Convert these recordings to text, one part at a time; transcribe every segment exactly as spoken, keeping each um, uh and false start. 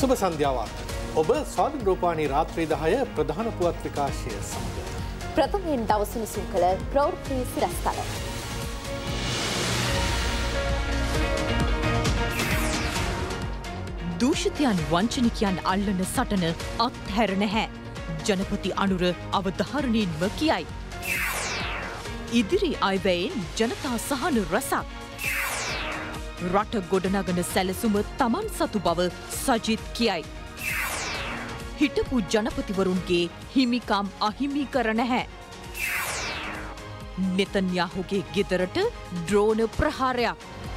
සුබ සන්ධ්‍යාවක්. ඔබ ස්වාධීන රූපවාහිනී රාත්‍රී දහය ප්‍රධාන පුවත් විකාශය සමග. ප්‍රථමයෙන් දවස උණුසුම් කළ ප්‍රවෘත්ති සිරස්තල. දූෂිතයන් වංචනිකයන් අල්ලන සටන අත්හැර නැහැ. ජනපති අනුර අවධාරණයෙන්ම කියයි. ඉදිරි අයවැයෙන් ජනතා සහන රැසක්. රට ගොඩනගන සැලසුම තමන් සතු බව සජිත් කියයි. හිටපු ජනපතිවරුන්ගේ හිමිකම් අහිමි කර නැහැ. නෙතන්යාහුගේ ගෙදරට ඩ්‍රෝන ප්‍රහාරයක්.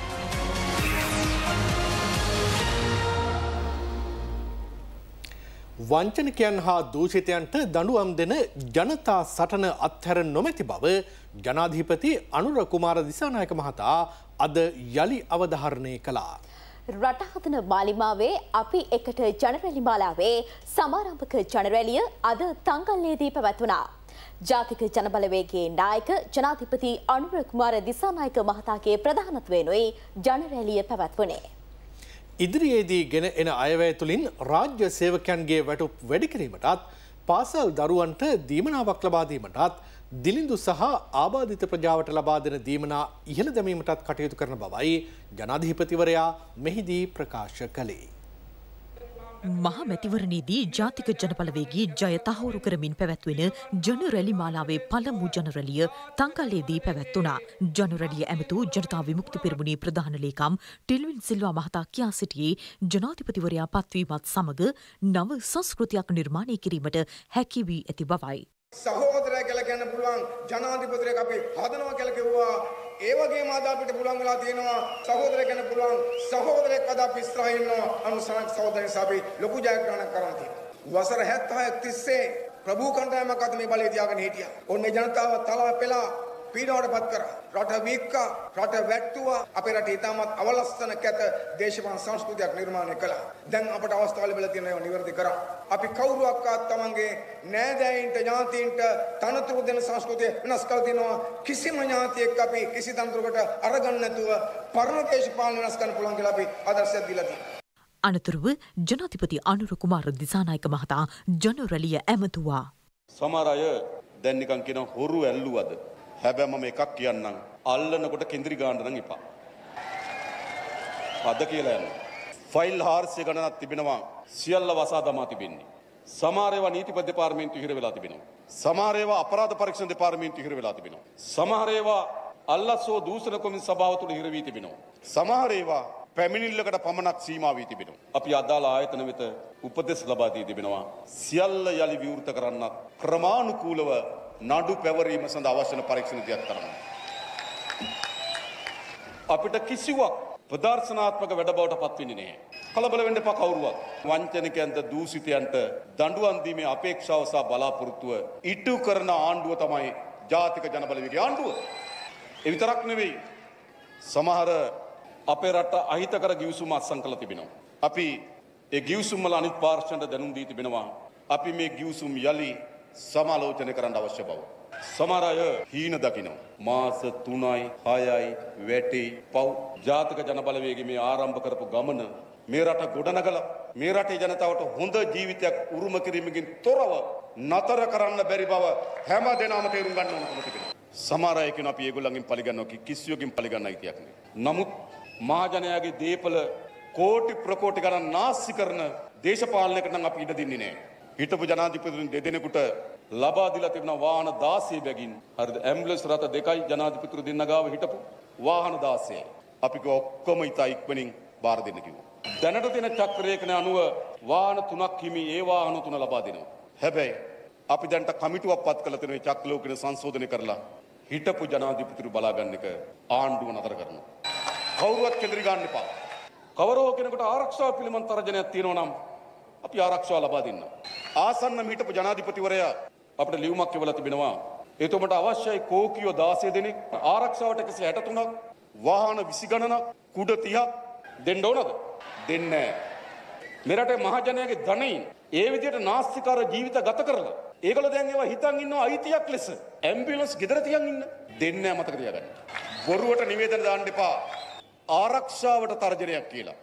වංචනිකයන් හා දූෂිතයන්ට දඬුවම් දෙන ජනතා සටන අත්හැර නොමැති බව ජනාධිපති අනුර කුමාර දිසානායක මහතා අද යළි අවධාරණය කළා. රට හදන මාලිමාවේ අපි එකට ජනරැලි මාලාවේ සමාරම්භක ජනරැලිය අද තංගල්ලේදී පැවැත්වුණා. ජාතික ජනබලවේගයේ නායක ජනාධිපති අනුර කුමාර දිසානායක මහතාගේ ප්‍රධානත්වයෙනුයි ජනරැලිය පැවැත්වුණේ. ඉදිරියේදී ගෙන එන අයවැය තුළින් රාජ්‍ය සේවකයන්ගේ වැටුප් වැඩි කිරීමටත් පාසල් දරුවන්ට දීමනාවක් ලබා දීමටත් දිලිඳු සහ ආබාධිත ප්‍රජාවට ලබා දෙන දීමනා ඉහළ දැමීමටත් කටයුතු කරන බවයි ජනාධිපතිවරයා මෙහිදී ප්‍රකාශ කළේ. මහා මැතිවරණයේදී ජාතික ජනබලවේගී ජය තහවුරු කරමින් පැවැත්වෙන ජනරැලි මාලාවේ පළමු ජනරැලිය තංකල්ලේදී පැවැත්වුණා. ජනරැලිය ඇමතු ජනතා විමුක්ති පෙරමුණේ ප්‍රධාන ලේකම් ටිල්වින් සිල්වා මහතා කියා සිටියේ ජනාධිපතිවරයා පත්වීමත් සමග නව සංස්කෘතියක් නිර්මාණය කිරීමට හැකි වී ඇති බවයි. සහෝදරය කියලා කියන්න පුළුවන් ජනාධිපතිවරයෙක් අපි හදනවා කියලා කිව්වා. ඒ වගේම අද අපිට පුළුවන් වෙලා තියෙනවා සහෝදරය කියන්න පුළුවන් සහෝදරයෙක් අද අපි ඉස්සරහින් ඉන්නවා. අනුසාරක සහෝදරයන් අපි ලොකු ජයග්‍රහණයක් කරන් තියෙනවා. වසර හැත්තෑහක් තිස්සේ ප්‍රභූ කණ්ඩායමක් අද මේ බලය තියාගෙන හිටියා. ඔන්නේ ජනතාව තලා පෙලා පීඩාවටපත් කරා. රට වික්කා, රට වැට්ටුවා. අපේ රටේ ඉතාමත් අවලස්සන කැත දේශපාලන සංස්කෘතියක් නිර්මාණය කළා. දැන් අපට අවස්ථාව ලැබිලා තියෙන ඒවා නිවැරදි කරා. අපි කවුරුවක්වත් තමන්ගේ නෑදෑයින්ට ඥාතීන්ට තනතුරු දෙන සංස්කෘතිය වෙනස් කර දෙනවා. කිසිම ඥාතියෙක් අපි කිසි තනතුරකට අරගන්න නැතුව පරණ දේශපාලන වෙනස් කරන්න පුළුවන් කියලා අපි ආදර්ශයක් දීලා තියෙනවා. අනතුරුව ජනාධිපති අනුර කුමාර දිසානායක මහතා ජනරැලිය ඇමතුවා. සමහර අය දැන් නිකන් කියන හොරු ඇල්ලුවද? හැබැයි මම එකක් කියන්නම්. අල්ලනකොට කෙන්දිරි ගාන්න නම් එපා. අද කියලා යනවා. ෆයිල් හාරසිය ගණනක් තිබෙනවා. සියල්ල වසා දමා තිබෙන්නේ. සමහර ඒවා නීතිපති දෙපාර්තමේන්තුව හිර වෙලා තිබෙනවා. සමහර ඒවා අපරාධ පරීක්ෂණ දෙපාර්තමේන්තුව හිර වෙලා තිබෙනවා. සමහර ඒවා අල්ලස්සෝ දූෂණ කොමිසම සභාව තුළ හිර වී තිබෙනවා. සමහර ඒවා පැමිණිල්ලකට පමණක් සීමා වී තිබෙනවා. අපි අදාළ ආයතන වෙත උපදෙස් ලබා දී තිබෙනවා. සියල්ල යලි විවෘත කරන්නත් ක්‍රමානුකූලව නඩු පැවරීම සඳහා අවශ්‍ය පරීක්ෂණ දියත් කරනවා. අපිට කිසිවක් ප්‍රදර්ශනාත්මක වැඩ බවට පත් වෙන්නේ නැහැ. කලබල වෙන්න එපා කවුරුවත්. වංචනිකයන්ට දූෂිතයන්ට දඬුවම් දීමේ අපේක්ෂාව සහ බලාපොරොත්තුව ඉටු කරන ආණ්ඩුව තමයි ජාතික ජනබලවේගයේ ආණ්ඩුව. ඒ විතරක් නෙවෙයි. සමහර අපේ රට අහිතකර ගිවිසුම් අත්සන් කළ තිබෙනවා. අපි ඒ ගිවිසුම් වල අනිත් පාර්ශ්වයන්ට දැනුම් දී තිබෙනවා. අපි මේ ගිවිසුම් යලි සමාලෝචනය කරන්න අවශ්‍ය බව. සමහර අය හීන දකිනවා. මාස තුනයි හයයි වැටි පව් ජාතික ජනබලවේගයේ මේ ආරම්භ කරපු ගමන මේ රට ගොඩනගලා මේ රටේ ජනතාවට හොඳ ජීවිතයක් උරුම කිරීමකින් තොරව නතර කරන්න බැරි බව හැම දෙනාම තේරුම් ගන්න ඕනකම තිබෙනවා. සමහර අය කියන අපි ඒගොල්ලන්ගෙන් පරිගන්නවා කිසියකින් පරිගන්න අයිතියක් නෑ. නමුත් මහජනයාගේ දීපල කෝටි ප්‍රකෝටි ගණන් නාස්ති කරන දේශපාලනයකට නම් අපි ඉඩ දෙන්නේ නෑ. හිටපු ජනාධිපතිතුන් දෙදෙනෙකුට ලබා දීලා තිබෙන වාහන දාසය බැගින් හරිද ඇම්බුලන්ස් රථ දෙකයි ජනාධිපතිතුරු දෙන්න ගාව හිටපු වාහන දාසයයි අපි කිව්වා ඔක්කොම ඉතා ඉක්මනින් බාර දෙන්න කිව්වා. දැනට තියෙන චක්‍රයකන අනුව වාහන තුනක් හිමි ඒ වාහන තුන ලබා දෙනවා. හැබැයි අපි දැන්ට කමිටුවක් පත් කළ තියෙන චක්‍රලෝකන සංශෝධනය කරලා හිටපු ජනාධිපතිතුරු බලා ගන්න එක ආණ්ඩුව නතර කරනවා. කවුරුවත් කෙඳිරි ගන්න එපා. කවරෝ කෙනෙකුට ආරක්ෂාව පිළිබඳ තරජනයක් තියෙනවා නම් අපි ආරක්ෂාව ලබා දෙන්න. ආසන්න හිටපු ජනාධිපතිවරයා අපිට ලියුමක් එවලා තිබෙනවා. එතුමට අවශ්‍යයි කෝකියෝ දාසය දෙනෙක් ආරක්ෂාවට එකසිය හැට තුනක් වාහන විසි ගණනක් කුඩ තිහක් දෙන්න ඕනද? දෙන්නේ නැහැ. මෙරටේ මහජනයාගේ ධනයින් ඒ විදිහට නාස්තිකාර ජීවිත ගත කරලා ඒගොල්ලෝ දැන් ඒවා හිතන් ඉන්නවා අයිතියක් ලෙස ඇම්බියුලන්ස් ගෙදර තියන් ඉන්න දෙන්නේ නැහැ මතක තියාගන්න. බොරුවට නිවේදන දාන්න එපා. ආරක්ෂාවට තර්ජනයක් කියලා.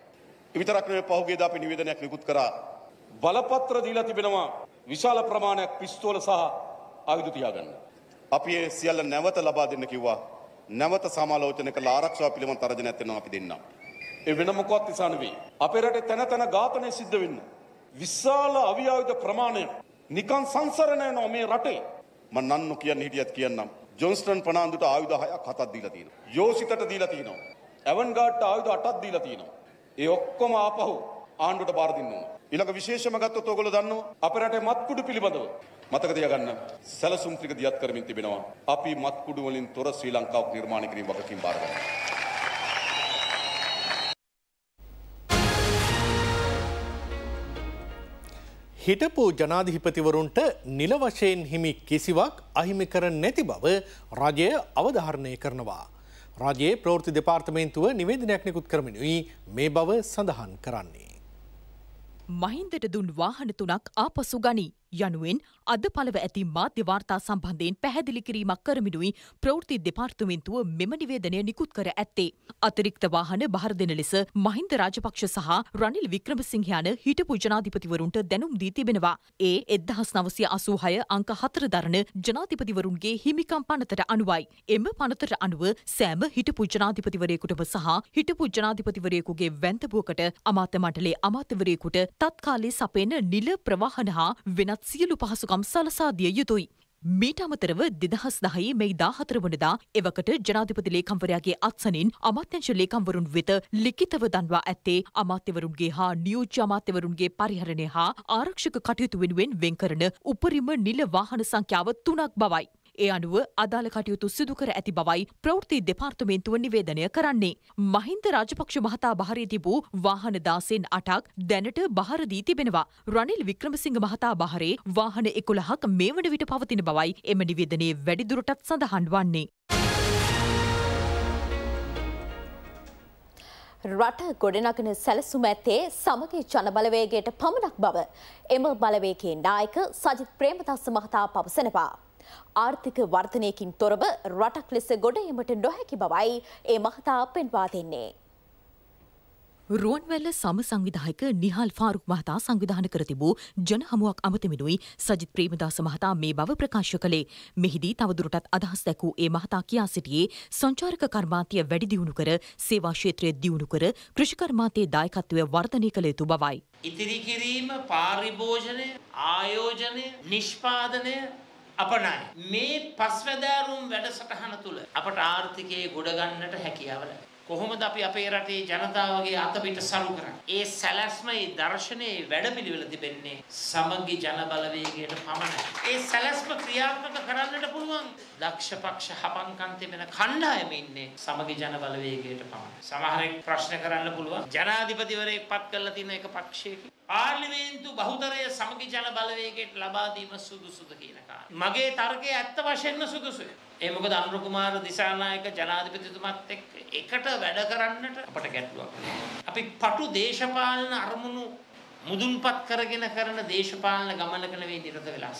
විතරක් නෙවෙයි පහුගියදා අපි නිවේදනයක් නිකුත් කරා. බලපත්‍ර දීලා තිබෙනවා විශාල ප්‍රමාණයක් පිස්තෝල සහ ආයුධ තියාගන්න. අපි ඒ සියල්ල නැවත ලබා දෙන්න කිව්වා. නැවත සමාලෝචන කළ ආරක්ෂාව පිළිබඳ තරජනයක් දෙනවා අපි දෙන්නම්. ඒ වෙන මොකවත් නිසා නෙවෙයි. අපේ රටේ තැන තැන ඝාතනය සිද්ධ වෙන්න. විශාල අවියායුධ ප්‍රමාණයක් නිකන් සංසරණ යනවා මේ රටේ. මම නන්නු කියන්න හිටියත් කියන්නම්. ජොන්ස්ටන් පනාන්දුට ආයුධ හයක් හතක් දීලා තියෙනවා. යෝසිතට දීලා තියෙනවා. ඇවන්ගාඩ්ට ආයුධ අටක් දීලා තියෙනවා. ඒ ඔක්කොම ආපහු ආණ්ඩුවට බාර දෙන්න ඕන. ඊළඟ විශේෂම ගත්තොත් ඔයගොල්ලෝ දන්නවා අපේ රටේ මත්කුඩු පිළිබඳව මතක තියාගන්න සැලසුම් ටික දියත් කරමින් තිබෙනවා. අපි මත්කුඩු වලින් තොර ශ්‍රී ලංකාවක් නිර්මාණය කිරීම වගකීම් බාර ගන්නවා. හිටපු ජනාධිපතිවරුන්ට නිල වශයෙන් හිමි කිසිවක් අහිමි කර නැති බව රජය අවධාරණය කරනවා. රජයේ ප්‍රවෘත්ති දෙපාර්තමේන්තුව නිවේදනයක් නිකුත් කරමිනුයි මේ බව සඳහන් කරන්නේ. මහින්දට දුන් වාහන තුනක් ආපසු ගනී යනුවෙන් අද පළව ඇති මාධ්‍ය වාර්තා සම්බන්ධයෙන් පැහැදිලි කිරීමක් කරමිනුයි ප්‍රවෘත්ති දෙපාර්තමේන්තුව මෙම නිවේදනය නිකුත් කර ඇත්තේ. අතිරික්ත වාහන බහර දෙන ලෙස මහින්ද රාජපක්ෂ සහ රනිල් වික්‍රමසිංහ යන හිටපු ජනාධිපතිවරුන්ට දැනුම් දී තිබෙනවා. ඒ එක්දහස් නවසිය අසූහය අංක හතර දරන ජනාධිපතිවරුන්ගේ හිමිකම් පනතට අනුවයි. එම පනතට අනුව සෑම හිටපු ජනාධිපතිවරයෙකුටම සහ හිටපු ජනාධිපතිවරයෙකුගේ වැන්දබුවකට අමාත්‍ය මණ්ඩලයේ අමාත්‍යවරයෙකුට තත්කාලයේ සපයන නිල ප්‍රවාහන හා වෙනත් සියලු පහසුකම් සලසා දිය යුතුයි. මීට අමතරව දෙදහස් දහයේ මෙයි දාහතර වනදා එවකට ජනාධිපති ලේකම්වරයාගේ අත්සනින් අමාත්‍යංශ ලේකම්වරුන් වෙත ලිඛිතව දන්වා ඇත්තේ අමාත්‍යවරුන්ගේ හා නියෝජ්‍ය අමාත්‍යවරුන්ගේ පරිහරණය හා ආරක්ෂක කටයුතු වෙනුවෙන් වෙන් කරන උපරිම නිල වාහන සංඛ්‍යාව තුනක් බවයි. ඒ අනුව අදාළ කටයුතු සිදු කර ඇති බවයි ප්‍රවෘත්ති දෙපාර්තමේන්තුව නිවේදනය කරන්නේ. මහින්ද රාජපක්ෂ මහතා බහරේ තිබූ වාහන දාසයෙන් අටක් දැනට බහර දී තිබෙනවා. රනිල් වික්‍රමසිංහ මහතා බහරේ වාහන එකොළහක් මේ වන විට පවතින බවයි එම නිවේදනයේ වැඩිදුරටත් සඳහන් වන්නේ. රට ගොඩනගන සැලසුම ඇත්තේ සමගි ජනබලවේගයට පමණක් බව එම බලවේගයේ නායක සජිත් ප්‍රේමදාස මහතා පවසනවා. ආර්ථික වර්ධනයකින් තොරව රටක් ලෙස ගොඩ ඒමට නොහැකි බවයි ඒ මහතා පෙන්වා දෙන්නේ. රුවන්වැල්ල සම සංවිධායක නිහාල් ෆාරුක් මහතා සංවිධාන කර තිබූ ජන හමුවක් අමතමිනුයි සජිත් ප්‍රේමදාස මහතා මේ බව ප්‍රකාශ කළේ. මෙහිදී තවදුරටත් අදහස් දැක්වූ ඒ මහතා කියා සිටියේ සංචාරක කර්මාන්තය වැඩි දියුණු කර සේවා ක්ෂේත්‍රය දියුණු කර කෘෂි කර්මාන්තයේ දායකත්වය වර්ධනය කළ යුතු බවයි. ඉතිරි කිරීම, පාරිභෝජනය, ආයෝජනය, නිෂ්පාදනය අපනයි. මේ පස්වැදෑරුම් වැඩසටහන තුළ අපට ආර්ථිකයේ ගොඩ ගන්නට හැකියාව ලැබෙනවා. කොහොමද අපි අපේ රටේ ජනතාවගේ අතපිට සරු කරන්නේ? ඒ සැලැස්මේ දර්ශනයේ වැඩපිළිවෙල තිබෙන්නේ සමගි ජන බලවේගයට පමණයි. ඒ සැලැස්ම ක්‍රියාත්මක කරන්නට පුළුවන් දක්ෂ පක්ෂ හපංකම් තිබෙන කණ්ඩායම ඉන්නේ සමගි ජන බලවේගයට පමණයි. සමහරෙක් ප්‍රශ්න කරන්න පුළුවන් ජනාධිපතිවරයෙක් පත් කරලා තියෙන එක පක්ෂයක පාර්ලිමේන්තු බහුතරය සමගි ජන බලවේගයට ලබා දීම සුදුසුද කියන කාරණා. මගේ තර්කය ඇත්ත වශයෙන්ම සුදුසුයි. ඒ මොකද අනුර කුමාර දිසානායක ජනාධිපතිතුමත් එක්ක එකට වැඩ කරන්නට අපට ගැටලුවක් නැහැ. අපි පටු දේශපාලන අරමුණු මුදුන්පත් කරගෙන කරන දේශපාලන ගමනක නෙවෙයි නිරත වෙලා.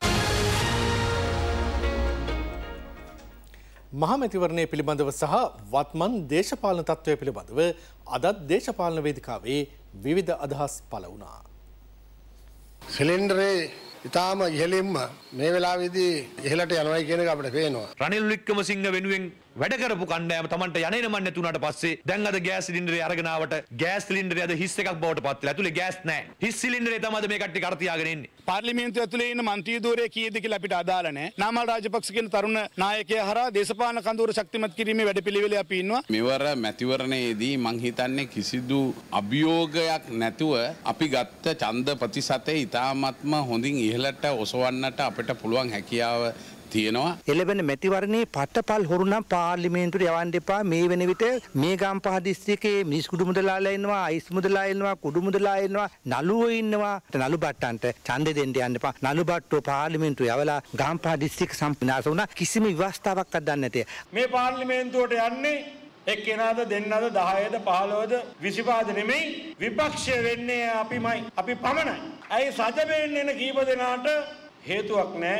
මහමැතිවරණය පිළිබඳව සහ වත්මන් දේශපාලන තත්ත්වය පිළිබඳව අදත් දේශපාලන වේදිකාවේ විවිධ අදහස් පළ වුණා. සිලින්ඩරේ ඉතාම ඉහළින්ම මේ වෙලාවේදී ඉහළට යනවායි කියන එක අපිට පේනවා. රනිල් වික්‍රමසිංහ වෙනුවෙන් වැඩ කරපු කණ්ඩායම Tamanට යන්නේ මන් නැතුණාට පස්සේ දැන් අද ගෑස් සිලින්ඩරේ අරගෙන ආවට ගෑස් සිලින්ඩරේ අද හිස් එකක් බවට පත් වෙලා. ඇතුලේ ගෑස් නැහැ. හිස් සිලින්ඩරේ තමයි මේ කට්ටිය කර තියාගෙන ඉන්නේ. පාර්ලිමේන්තුව ඇතුලේ ඉන්න മന്ത്രി ධූරය කීයද කියලා අපිට අදාළ නැහැ. නාමල් රාජපක්ෂ කියන තරුණ නායකයා හරහා දේශපාලන කඳවුර ශක්තිමත් කිරීමේ වැඩපිළිවෙලේ අපි ඉන්නවා. මෙවර මැතිවරණයේදී මං හිතන්නේ කිසිදු අභියෝගයක් නැතුව අපි ගත්ත ඡන්ද ප්‍රතිශතය ඉතාමත්ම හොඳින් ඉහළට ඔසවන්නට අපිට පුළුවන් හැකියාව තියෙනවා. එළවෙන මැතිවරණේ පටපල් හොරු නම් පාර්ලිමේන්තුවට යවන්න එපා. මේ වෙන විට මේ ගම්පහ දිස්ත්‍රික්කයේ මිනිස් කුඩු මුදලාලා ඉන්නවා, අයිස් මුදලා ඉන්නවා, කුඩු මුදලා ඉන්නවා, නළුවෝ ඉන්නවා. නළු බට්ටන්ට ඡන්දෙ දෙන්න යන්න එපා. නළු බට්ටෝ පාර්ලිමේන්තුවේ යවලා ගම්පහ දිස්ත්‍රික්ක සම්පූර්ණ වුණා. කිසිම ව්‍යවස්ථාවක් අදන්නේ නැතේ. මේ පාර්ලිමේන්තුවට යන්නේ එක්කෙනාද දෙන්නද දහයද පහළොවද විසිපහද නෙමෙයි විපක්ෂය වෙන්නේ අපිමයි. අපි පමණයි. ඇයි සජ වෙන්නේ න කීප දෙනාට හේතුවක් නැහැ.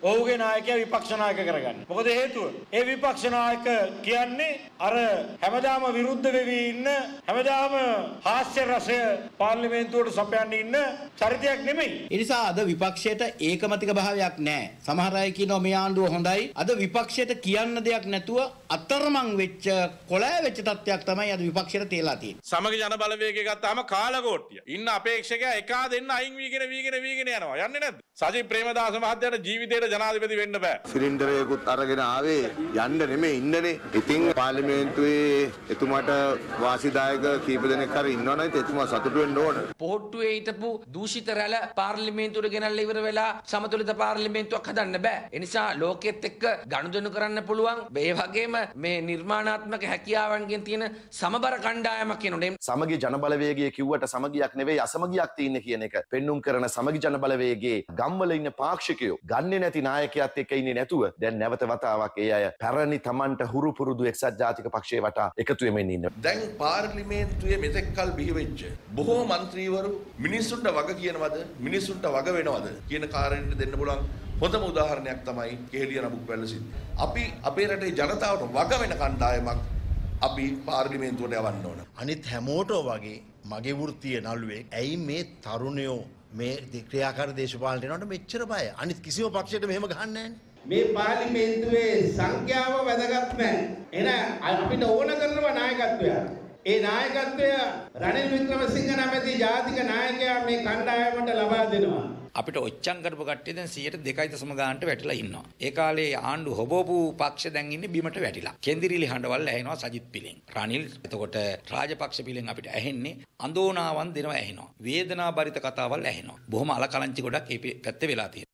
ඔහුගේ නායකයා විපක්ෂ නායක කරගන්න. මොකද හේතුව? ඒ විපක්ෂ නායක කියන්නේ අර හැමදාම විරුද්ධ වෙවි ඉන්න හැමදාම හාස්‍ය රසය පාර්ලිමේන්තුවට සපයන්න ඉන්න චරිතයක් නෙමෙයි. ඒ නිසා අද විපක්ෂයට ඒකමතික භාවයක් නැහැ. සමහර අය කියනවා මේ ආණ්ඩුව හොඳයි. අද විපක්ෂයට කියන්න දෙයක් නැතුව අතරමං වෙච්ච කොළෑ වෙච්ච තත්ත්වයක් තමයි අද විපක්ෂයට තේලා තියෙන්නේ. සමගි ජන බලවේගය ගත්තාම කාලකෝට්ටිය. ඉන්න අපේක්ෂකයා එකා දෙන්න අයින් වීගෙන වීගෙන වීගෙන යනවා. යන්නේ නැද්ද? සජිත් ප්‍රේමදාස මහත්තයාට ජීවිතේට ජනාධිපති වෙන්න බෑ. සිලින්ඩරයකුත් අරගෙන ආවේ යන්න නෙමෙයි ඉන්නනේ. ඉතින් පාර්ලිමේන්තුවේ එතුමාට වාසිදායක කීප දෙනෙක් හරි ඉන්නවනම් එතුමා සතුටු වෙන්න ඕන. පොහොට්ටුවේ හිටපු දූෂිත රැළ පාර්ලිමේන්තුවට ගෙනල්ලා ඉවර වෙලා සමතුලිත පාර්ලිමේන්තුවක් හදන්න බෑ. ඒ නිසා ලෝකෙත් එක්ක ගනුදෙනු කරන්න පුළුවන්. ඒ වගේම මේ නිර්මාණාත්මක හැකියාවන්ගෙන් තියෙන සමබර කණ්ඩායමක් කියනොනේ. සමගි ජන බලවේගය කිව්වට සමගියක් නෙවෙයි අසමගියක් තියෙන කියන එක පෙන්눔 කරන සමගි ජන බලවේගයේ ගම්වල ඉන්න පාක්ෂිකයෝ ගන්නේ නැති නායකයාත් එක්ක ඉන්නේ නැතුව දැන් නැවත වතාවක් ඒ අය පැරණි Tamanට හුරු පුරුදු එක්සත් ජාතික පක්ෂයේ වටා එකතු වෙමින් ඉන්නවා. දැන් පාර්ලිමේන්තුවේ මෙතෙක් කල් බිහි වෙච්ච බොහෝ മന്ത്രിවරු මිනිස්සුන්ට වග කියනවද මිනිස්සුන්ට වග වෙනවද කියන කාරණේට දෙන්න පුළුවන් හොඳම උදාහරණයක් තමයි කෙහෙලිය නමුක්වැල්ල සිද්ධිය. අපි අපේ රටේ ජනතාවට වග වෙන කණ්ඩායමක් අපි පාර්ලිමේන්තුවට යවන්න ඕන. අනිත් හැමෝටෝ වගේ මගේ වෘත්තීය නළුවෙක් ඇයි මේ තරුණයෝ මේ ක්‍රියාකාර දේශපාලනයට යනකොට මෙච්චර බය? අනිත් කිසිම පක්ෂයකට මෙහෙම ගහන්නේ නැහැ. මේ පාර්ලිමේන්තුවේ සංඛ්‍යාව වැදගත් නැහැ. එන අපිට ඕන කරනවා නායකත්වය. ඒ නායකත්වය රනිල් වික්‍රමසිංහ නැමැති ජාතික ናයකයා මේ කණ්ඩායමට ලබා දෙනවා. අපිට ඔච්චම් කරපු කට්ටිය දැන් සියයට දෙකයි දශම ගානට වැටිලා ඉන්නවා. ඒ කාලේ ආණ්ඩු හොබෝපු පක්ෂ දැන් ඉන්නේ බිමට වැටිලා. කෙන්දිරිලි හඬවල් ඇහෙනවා සජිත් පිලෙන්. රනිල් එතකොට රාජපක්ෂ පිලෙන් අපිට ඇහෙන්නේ අඳෝනාවන් දෙනවා ඇහෙනවා. වේදනා බරිත කතාවල් ඇහෙනවා. බොහොම අලකලංචි ගොඩක් මේ පැත්තේ වෙලා තියෙනවා.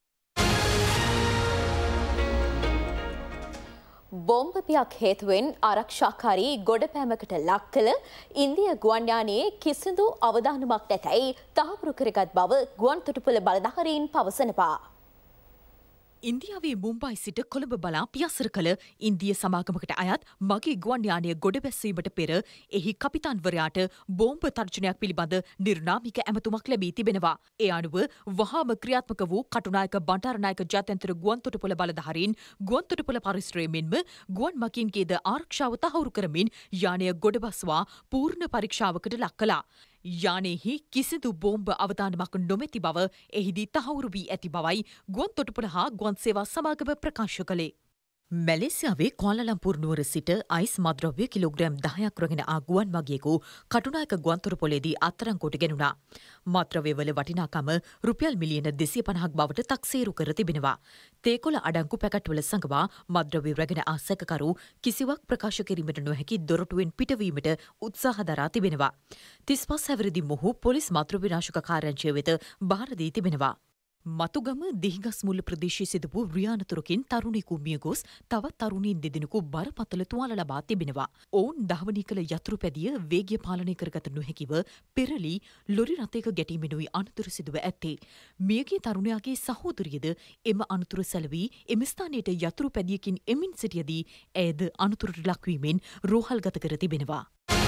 බෝම්බපියක් හේතුවෙන් ආරක්ෂාකාරී ගොඩපෑමකට ලක් කළ ඉන්දිය ගුවන් යානයේ කිසිදු අවදානමක් නැතැයි තහවුරු කරගත් බව ගුවන්තොටුපොළ බලධාරීන් පවසනවා. ඉන්දියාවේ මුම්බයි සිට කොළඹ බලා පියස්සර කළ ඉන්දිය සමාගමකට අයත් මගේ ගුවන් යානය ගොඩ බැස්සීමට පෙර එහි කපිතාන්වරයාට බෝම්බ තර්ජනයක් පිළිබඳ නිර්නාමික ඇමතුමක් ලැබී තිබෙනවා. ඒ අනුව වහාම ක්‍රියාත්මක වූ කටුනායක බණ්ඩාරනායක ජාත්‍යන්තර ගුවන්තොටුපොළ බලධාරීන් ගුවන්තොටුපොළ පරිශ්‍රය මෙන්ම ගුවන් මගීන්ගේද ආරක්ෂාව තහවුරු කරමින් යානය ගොඩ බස්වා පූර්ණ පරීක්ෂාවකට ලක් කළා. යානයෙහි කිසිදු බෝම්බ අවදානමක් නොමැති බව එහිදී තහවුරු වී ඇති බවයි ගුවන්තොටුපොළ හා ගුවන් සේවා සමාගම ප්‍රකාශ කළේ. මැලේසියාවේ කුවාලාලම්පූර් නුවර සිට අයිස් මද්‍රව්‍ය කිලෝග්‍රෑම් දහයක් රැගෙන ආ ගුවන් මගියෙකු කටුනායක ගුවන්තොටුපොළේදී අත්අඩංගුවට ගෙනුණා. මද්‍රව්‍යවල වටිනාකම රුපියල් මිලියන දෙසිය පනහක් බවට තක්සේරු කර තිබෙනවා. තේකොළ අඩංගු පැකට්වල සඟවා මද්‍රව්‍ය රැගෙන ආ සැකකරු කිසිවක් ප්‍රකාශ කිරීමට නොහැකි දොරටුවෙන් පිටවීමට උත්සාහ දරා තිබෙනවා. තිස්පස් හැවිරිදි මොහු පොලිස් මද්‍රව්‍ය විනාශක කාර්යාංශය වෙත බාර දී තිබෙනවා. මතුගම දිහිගස් මුල්ල ප්‍රදේශයේ සිදු වූ රියානතුරකින් තරුණියෙකු මිය ගොස් තවත් තරුණීන් දෙදෙනෙකු බරපතල තුවාල ලබා තිබෙනවා. ඔවුන් ධාවනය කළ යතුරු පැදිය වේගය පාලනය කරගත නොහැකිව පෙරළී ලොරි රථයක ගැටීමෙනුයි අනතුර සිදුව ඇත්තේ. මියගිය තරුණයාගේ සහෝදරියද එම අනතුර සැලවී එම ස්ථානයට යතුරු පැදියකින් එමින් සිටියදී ඇයද අනතුරට ලක්වීමෙන් රෝහල්ගත කර තිබෙනවා.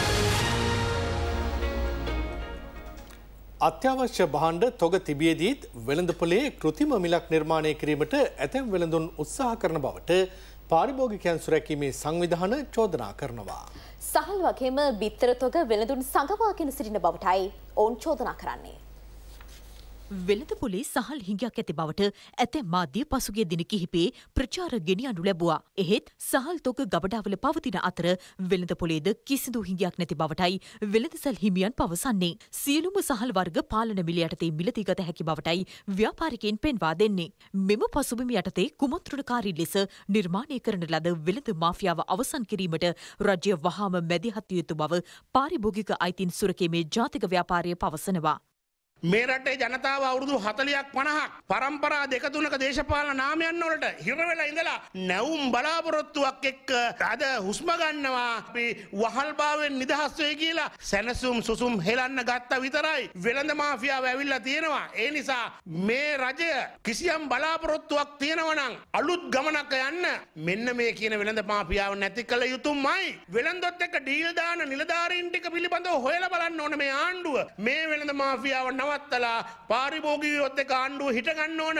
අත්‍යවශ්‍ය භාණ්ඩ තොග තිබියදීත් වෙළඳපොලේ කෘතිම මිලක් නිර්මාණය කිරීමට ඇතැම් වෙළඳුන් උත්සාහ කරන බවට පාරිභෝගිකයන් සුරැකීමේ සංවිධාන චෝදනා කරනවා. සහල් වගේම බිත්තර තොග වෙළඳුන් සංගවාගෙන සිටින බවටයි ඔවුන් චෝදනා කරන්නේ. වෙළඳපොලේ සහල් හිඟයක් ඇති බවට ඇතැම් මාධ්‍ය පසුගිය දින කිහිපේ ප්‍රචාර ගෙනියනු ලැබුවා. එහෙත් සහල් තොග ගබඩාවල පවතින අතර වෙළඳපොලේද කිසිදු හිඟයක් නැති බවටයි වෙළඳසැල් හිමියන් පවසන්නේ. සියලුම සහල් වර්ග පාලන මිල යටතේ මිලදී ගත හැකි බවටයි ව්‍යාපාරිකයින් පෙන්වා දෙන්නේ. මෙම පසුබිම යටතේ කුමන්ත්‍රණකාරී ලෙස නිර්මාණය කරන ලද වෙළඳ මාෆියාව අවසන් කිරීමට රජය වහාම මැදිහත් විය යුතු බව පාරිභෝගික අයිතීන් සුරකීමේ ජාතික ව්‍යාපාරය පවසනවා. මේ රටේ ජනතාව අවුරුදු හතලියක් පනහක් පරම්පරා දෙක තුනක දේශපාලන නාමයන් වලට හිර වෙලා ඉඳලා නැවුම් බලාපොරොත්තුවක් එක්ක අද හුස්ම ගන්නවා. අපි වහල්භාවයෙන් නිදහස් වෙයි කියලා සැනසුම් සුසුම් හෙලන්න ගත්තා විතරයි. වෙළඳ මාෆියාව ඇවිල්ලා තියෙනවා. ඒ නිසා මේ රජය කිසියම් බලාපොරොත්තුවක් තියෙනවා නම් අලුත් ගමනක් යන්න මෙන්න මේ කියන වෙළඳ මාෆියාව නැති කළ යුතුමයි. වෙළඳොත් එක්ක ඩීල් දාන නිලධාරීන් ටික පිළිබඳව හොයලා බලන්න ඕන මේ ආණ්ඩුව. මේ වෙළඳ මාෆියාව නවත්තලා පාරිභෝගිකයොත් එක්ක ආණ්ඩුව හිට ගන්න ඕන.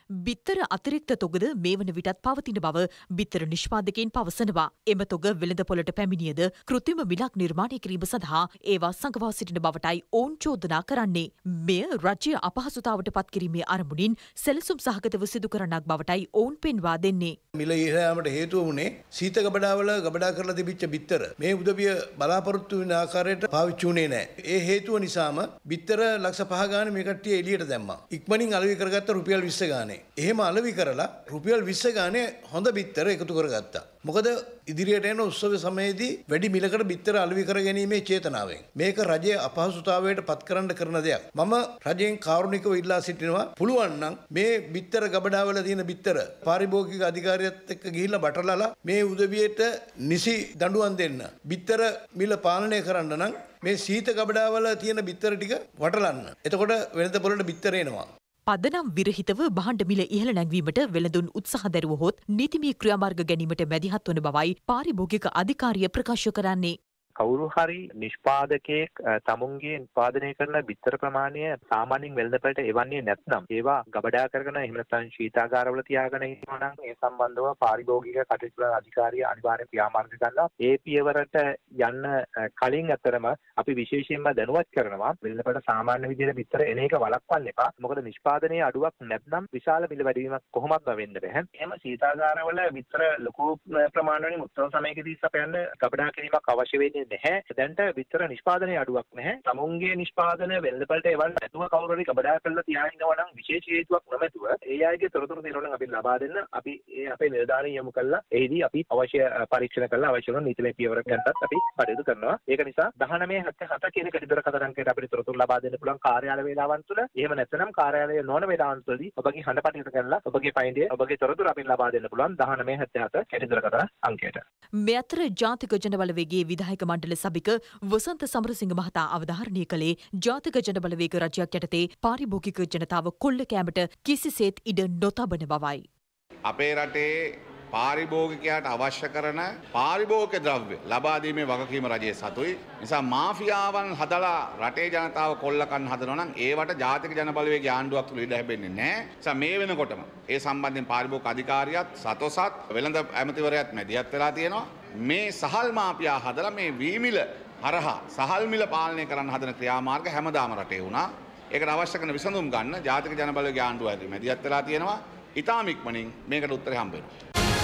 බිත්තර අතිරික්ත තොගද මේ වන විටත් පවතින බව බිත්තර නිෂ්පාදකයන් පවසනවා. එම තොග වෙළඳපොළට පැමිණියද කෘත්‍රිම මිලක් නිර්මාණය කිරීම සඳහා ඒවා සංගවා සිටින බවටයි ඔවුන් චෝදනා කරන්නේ. මෙය රජය අපහසුතාවට පත්කිරීමේ අරමුණින් සැලසුම් සහගතව සිදු කරන්නක් බවටයි ඔවුන් පෙන්වා දෙන්නේ. මිල ඉහළ යාමට හේතුව වුණේ සීත ගබඩාවල ගබඩා කරලා තිබිච්ච බිත්තර මේ උදවිය බලාපොරොත්තු වෙන ආකාරයට පාවිච්චි වුණේ නැහැ. ඒ හේතුව නිසාම බිත්තර ලක්ෂ පහ ගානේ මේ කට්ටිය එළියට දැම්මා. ඉක්මනින් අලෙවි කරගත්ත රුපියල් විස්ස ගානේ. එහෙම අලෙවි කරලා රුපියල් විස්ස ගානේ හොඳ බිත්තර එකතු කරගත්තා. මොකද ඉදිරියට එන උත්සව සමයේදී වැඩි මිලකට බිත්තර අලෙවි කර ගැනීමේ චේතනාවෙන් මේක රජයේ අපහසුතාවයට පත් කරන්න කරන දෙයක්. මම රජයෙන් කාරුණිකව ඉල්ලා සිටිනවා පුළුවන් නම් මේ බිත්තර ගබඩාවල තියෙන බිත්තර පාරිභෝගික අධිකාරියත් එක්ක ගිහිල්ලා බටලලා මේ උදවියට නිසි දඬුවම් දෙන්න. බිත්තර මිල පාලනය කරන්න නම් මේ සීත ගබඩාවල තියෙන බිත්තර ටික වටලන්න. එතකොට වෙනත පොළට බිත්තර එනවා. පදනම් විරහිතව බහණ්ඩ මිල ඉහළ නැංවීමට වෙළඳුන් උත්සාහ දැරුවහොත් නීතිමය ක්‍රියාමාර්ග ගැනීමට මැදිහත් වන බවයි පාරිභෝගික අධිකාරිය ප්‍රකාශ කරන්නේ. කවුරු හරි නිෂ්පාදකයෙක් තමුන්ගේ නිෂ්පාදනය කරන බිත්තර ප්‍රමාණය සාමාන්‍යයෙන් වෙළඳපළට එවන්නේ නැත්නම් ඒවා ගබඩා කරගෙන එහෙම නැත්නම් ශීතාගාරවල තියාගෙන ඉන්නවා නම් ඒ සම්බන්ධව පාරිභෝගික කටයුතු වල අධිකාරිය අනිවාර්යෙන් ක්‍රියාමාර්ග ගන්නවා. ඒ පියවරට යන්න කලින් අතරම අපි විශේෂයෙන්ම දැනුවත් කරනවා වෙළඳපළට සාමාන්‍ය විදිහට බිත්තර එන එක වළක්වන්න එපා. මොකද නිෂ්පාදනයේ අඩුවක් නැත්නම් විශාල මිල වැඩිවීමක් කොහොමත් වෙන්න බැහැ. එහෙම ශීතාගාරවල බිත්තර ලොකු ප්‍රමාණවලින් උත්සව සමයකදී සපයන්න ගබඩා කිරීමක් අවශ්‍ය වෙන්නේ නැහැ. දැන්ට බිත්තර නිෂ්පාදනයේ අඩුවක් නැහැ. තමුන්ගේ නිෂ්පාදන වෙළඳපළට එවන්න නැතුව කවුරු හරි ගබඩා කරලා තියාගෙනව නම් විශේෂ හේතුවක් නැමැතුව ඒ අයගේ තොරතුරු తీරවන අපි ලබා දෙන්න අපි ඒ අපේ නිලධාරීන් යොමු කළා. එහිදී අපි අවශ්‍ය පරීක්ෂණ කළා අවශ්‍ය වන නීතිමය පියවර ගන්නත් අපි කටයුතු කරනවා. ඒක නිසා දහනවය හතලිස් හත කියන කඩිදර කතරංකයට අපිට තොරතුරු ලබා දෙන්න පුළුවන් කාර්යාල වේලාවන් තුළ. එහෙම නැත්නම් කාර්යාලය නොවන වේලාවන් තුළදී ඔබගේ හඬ පටිගත කරලා ඔබගේ පයින්ඩේ ඔබගේ තොරතුරු අපිට ලබා දෙන්න පුළුවන් දහනවය හතලිස් හත කඩිදර කතර අංකයට. මේ අතර ජාතික ජනබලවේගයේ විධායක මණ්ඩල සභික වසන්ත සමරසිංහ මහතා අවධාරණය කළේ ජාතික ජනබලවේග රජයක් යටතේ පාරිභෝගික ජනතාව කොල්ල කෑමට කිසිසේත් ඉඩ නොතබන බවයි. අපේ රටේ පාරිභෝගිකයාට අවශ්‍ය කරන පාරිභෝගික ද්‍රව්‍ය ලබා දීමේ වගකීම රජයේ සතුයි. නිසා මාෆියාවන් හදලා රටේ ජනතාව කොල්ලකන් හදනවා නම් ඒවට ජාතික ජනබලවේගයේ ආණ්ඩුවක් තුල ඉඩ හැබෙන්නේ නැහැ. නිසා මේ වෙනකොටම ඒ සම්බන්ධයෙන් පාරිභෝගික අධිකාරියත් සතොසත් වෙළඳ ඇමතිවරයාත් මැදිහත් වෙලා තියෙනවා. මේ සහල් මාපියා හදලා මේ වීමිල හරහා සහල් මිල පාලනය කරන්න හදන ක්‍රියාමාර්ග හැමදාම රටේ වුණා. ඒකට අවශ්‍ය කරන විසඳුම් ගන්න ජාතික ජනබලවේගයේ ආණ්ඩුව ඇතුළේ මැදිහත් වෙලා තියෙනවා. ඉතාම ඉක්මනින් මේකට උත්තරේ හම්බ වෙනවා.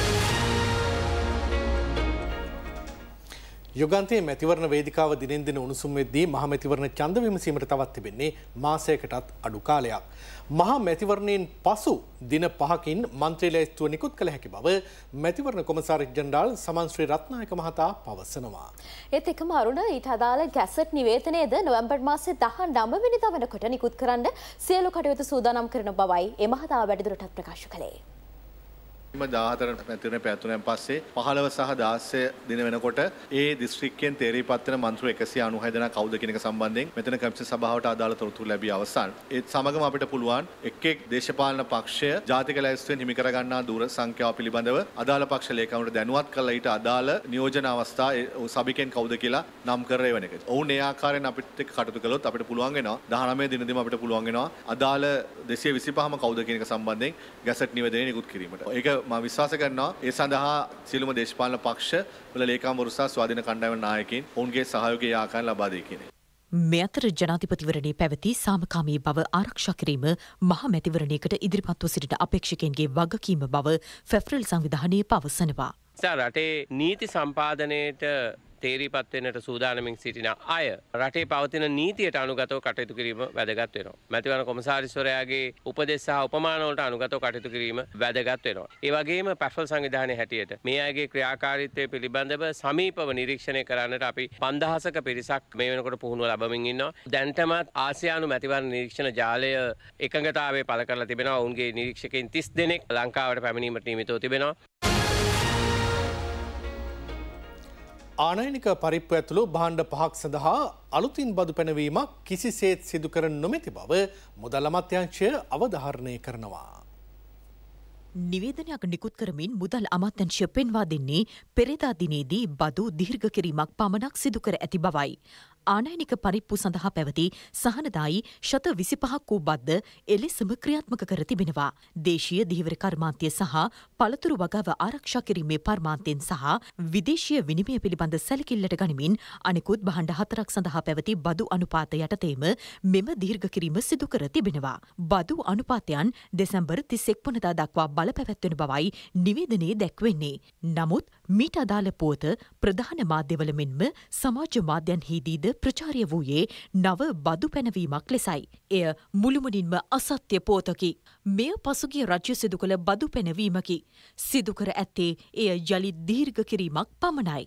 යුගන්තයේ මැතිවරණ වේදිකාව දිනෙන් දින උණුසුම් වෙද්දී මහ මැතිවරණ ඡන්ද විමසීමට තවත් තිබෙන්නේ මාසයකටත් අඩු කාලයක්. මහා මැතිවරණයෙන් පසු දින පහකින් මන්ත්‍රී ලැයිස්තුව නිකුත් කළ හැකි බව මැතිවරණ කොමසාරිස් ජෙනරාල් සමන් ශ්‍රී රත්නායක මහතා පවසනවා. ඒත් එකම අරුණ ඊට අදාළ ගැසට් නිවේදනයේද නොවැම්බර් මාසයේ දහනවය වෙනිදා වෙනකොට නිකුත් කරන්න සියලු කටයුතු සූදානම් කරන බවයි ඒ මහතා වැඩිදුරටත් ප්‍රකාශ කළේ. දාහතර මැතිවරණ පැවැතුණෙන් පස්සේ පහළව සහ දාසය දින වෙනකොට ඒ දිස්ත්‍රික්කයෙන් තේරීපත් වෙන මන්ත්‍රී එකසිය අනූහය දෙනා කවුද කියන එක සම්බන්ධයෙන් මෙතන කමිෂන් සභාවට අදාළ තොරතුරු ලැබී අවසන්. ඒත් සමගම අපිට පුළුවන් එක් එක් දේශපාලන පක්ෂය ජාතික ලැයිස්තුවෙන් හිමි කර ගන්නා දූර සංඛ්‍යාව පිළිබඳව අදාළ පක්ෂ ලේකම්වරුන්ට දැනුවත් කරලා ඊට අදාළ නියෝජන අවස්ථා සභිකෙන් කවුද කියලා නම් කර එවන එක. ඔවුන් ඒ ආකාරයෙන් අපිට එක්ක කටයුතු කළොත් අපිට පුළුවන් වෙනවා දහනවය දිනදීම අපිට පුළුවන් වෙනවා අදාළ දෙසිය විසිපහම කවුද කියන එක සම්බන්ධයෙන් ගැසට් නිවේදනය නිකුත් කිරීමට. ඒක මම විශ්වාස කරනවා ඒ සඳහා සියලුම දේශපාලන පක්ෂ වල ලේකම්වරු සහ ස්වාධීන කණ්ඩායම් නායකයින් ඔවුන්ගේ සහයෝගය ඒ ආකාරයෙන් ලබා දෙයි කියන. මේ අතර ජනාධිපතිවරණයේ පැවති සාමකාමී බව ආරක්ෂා කිරීම මහ මැතිවරණයකට ඉදිරිපත්ව සිටින අපේක්ෂකයන්ගේ වගකීම බව ෆෙෆ්රල් සංවිධානයේ පවසනවා. රටේ නීති සම්පාදනයට තේරීපත් වෙන්නට සූදානමින් සිටින අය රටේ පවතින නීතියට අනුගතව කටයුතු කිරීම වැදගත් වෙනවා. මැතිවරණ කොමසාරිස්වරයාගේ උපදෙස් සහ උපමාන වලට අනුගතව කටයුතු කිරීම වැදගත් වෙනවා. ඒ වගේම පැෆල් සංවිධානයේ හැටියට මේ අයගේ ක්‍රියාකාරීත්වය පිළිබඳව සමීපව නිරීක්ෂණය කරන්නට අපි පන්දහසක පිරිසක් මේ වෙනකොට පුහුණුව ලබමින් ඉන්නවා. දැන්ටමත් ආසියානු මැතිවරණ නිරීක්ෂණ ජාලය එකඟතාවය පළ කරලා තිබෙනවා. ඔවුන්ගේ නිරීක්ෂකයින් තිස් දෙනෙක් ලංකාවට පැමිණීමට නියමිතව තිබෙනවා. ආනයනික පරිප්පු ඇතුළු භාණ්ඩ පහක් සඳහා අලුතින් බදු පැනවීමක් කිසිසේත් සිදු කර නොමැති බව මුදල් අමාත්‍යාංශය අවධාරණය කරනවා. නිවේදනයක් නිකුත් කරමින් මුදල් අමාත්‍යංශය පෙන්වා දෙන්නේ පෙරේදා දිනේදී බදු දීර්ඝ කිරීමක් පමණක් සිදු කර ඇති බවයි. ආනයනික පරිප්පු සඳහා පැවති සහනදායි ශත විසිපහක් වූ බද්ද එලෙසම ක්‍රියාත්මක කර තිබෙනවා. දේශීය ධීවර කර්මාන්තය සහ පළතුරු වගාව ආරක්ෂා කිරීමේ පර්මාන්තයෙන් සහ විදේශීය විනිමය පිළිබඳ සැලකිල්ලට ගනිමින් අනෙකුත් භාණ්ඩ හතරක් සඳහා පැවති බදු අනුපාත යටතේම මෙම දීර්ඝ කිරීම සිදු කර තිබෙනවා. බදු අනුපාතයන් දෙසැම්බර් තිස් එක් වනදා දක්වා බලපැවැත්වෙන බවයි නිවේදනයේ දැක්වෙන්නේ. නමුත් මීට අදාළ පුවත ප්‍රධාන මාධ්‍යවල මෙන්ම සමාජ මාධ්‍යන්හිදීද ප්‍රචාරය වූයේ නව බදු පැනවීමක් ලෙසයි. එය මුළුමනින්ම අසත්‍ය පුවතකි. මෙය පසුගිය රජය සිදු කළ බදු පැනවීමකි. සිදු කර ඇත්තේ එය යළිත් දීර්ඝ කිරීමක් පමණයි.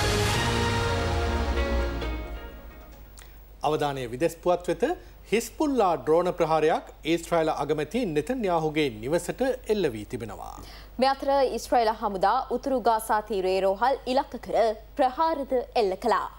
අවධානය විදෙස් පුවත් වෙත හිස්පුල්ලා ඩ්‍රෝන ප්‍රහාරයක් ඊස්ට්‍රයිල අගමැති නෙතන්යාහුගේ නිවසට එල්ල වී තිබෙනවා. මේ අතර ඊස්ට්‍රයිල හමුදා උතුරු ගාසා තීරයේ රෝහල් ඉලක්ක කර ප්‍රහාරද එල්ල කළා.